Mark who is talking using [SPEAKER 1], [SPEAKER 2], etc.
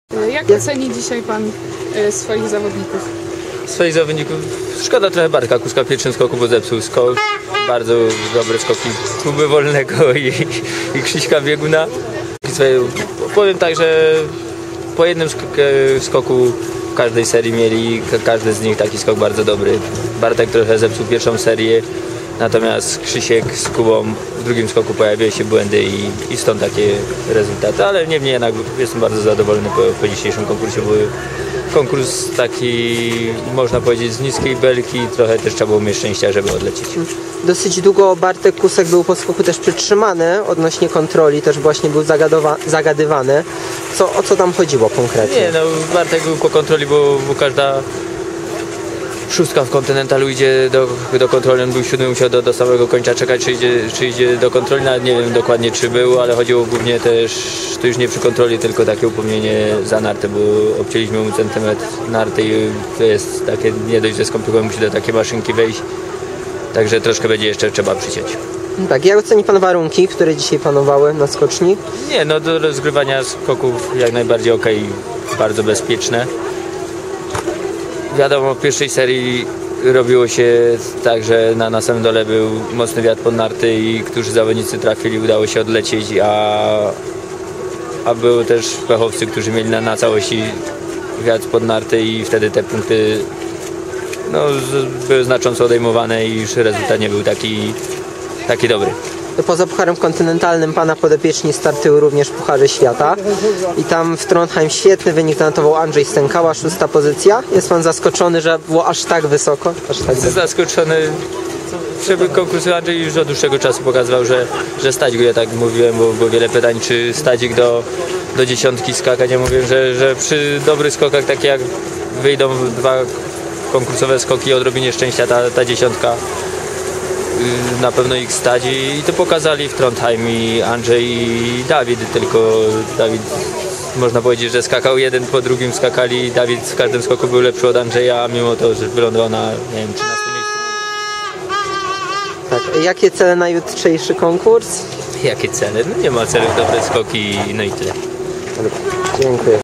[SPEAKER 1] Jak oceni dzisiaj Pan swoich zawodników?
[SPEAKER 2] Swoich zawodników szkoda trochę Bartka Kuska w pierwszym skoku, bo zepsuł skok. Bardzo dobre skoki Kuby Wolnego i Krzyśka Bieguna. Powiem tak, że po jednym skoku w każdej serii mieli każdy z nich taki skok bardzo dobry. Bartek trochę zepsuł pierwszą serię, natomiast Krzysiek z Kubą w drugim skoku pojawiły się błędy i stąd takie rezultaty, ale niemniej jednak jestem bardzo zadowolony po dzisiejszym konkursie, bo konkurs taki, można powiedzieć, z niskiej belki, trochę też trzeba było mieć szczęścia, żeby odlecieć.
[SPEAKER 3] Dosyć długo Bartek Kusek był po skoku też przytrzymany odnośnie kontroli, też właśnie był zagadywany. O co tam chodziło konkretnie?
[SPEAKER 2] Nie, no Bartek był po kontroli, bo każda szóstka w Kontynentalu idzie do kontroli, on był siódmy, musiał do samego końca czekać, czy idzie do kontroli, nawet nie wiem dokładnie czy był, ale chodziło głównie też, to już nie przy kontroli, tylko takie upomnienie za nartę, bo obcięliśmy mu centymetr narty i to jest takie nie dość, że skomplikowane, musi do takiej maszynki wejść, także troszkę będzie jeszcze trzeba przyciąć.
[SPEAKER 3] Tak, jak oceni Pan warunki, które dzisiaj panowały na skoczni?
[SPEAKER 2] Nie, no do rozgrywania skoków jak najbardziej okej, bardzo bezpieczne. Wiadomo, w pierwszej serii robiło się tak, że na samym dole był mocny wiatr pod narty i którzy zawodnicy trafili, udało się odlecieć, a były też pechowcy, którzy mieli na całości wiatr pod narty i wtedy te punkty były znacząco odejmowane i już rezultat nie był taki dobry.
[SPEAKER 3] Poza Pucharem Kontynentalnym Pana podopieczni startują również w Pucharze Świata i tam w Trondheim świetny wynik zanotował Andrzej Stękała, 6. pozycja. Jest Pan zaskoczony, że było aż tak wysoko?
[SPEAKER 2] Zaskoczony. Przebieg konkursu Andrzej już od dłuższego czasu pokazywał, że stać go, ja tak mówiłem, bo było wiele pytań, czy stać ich do dziesiątki skakać. Ja mówię, że przy dobrych skokach, takie jak wyjdą dwa konkursowe skoki, odrobinie szczęścia ta dziesiątka na pewno ich stać i to pokazali w Trondheim i Andrzej i Dawid, tylko Dawid można powiedzieć, że skakał jeden po drugim, skakali, Dawid w każdym skoku był lepszy od Andrzeja, mimo to, że wylądował na, nie wiem, 13 miejscu.
[SPEAKER 3] Tak, jakie cele na jutrzejszy konkurs?
[SPEAKER 2] Jakie cele? No nie ma celów, dobre skoki, no i tyle.
[SPEAKER 3] Dziękuję.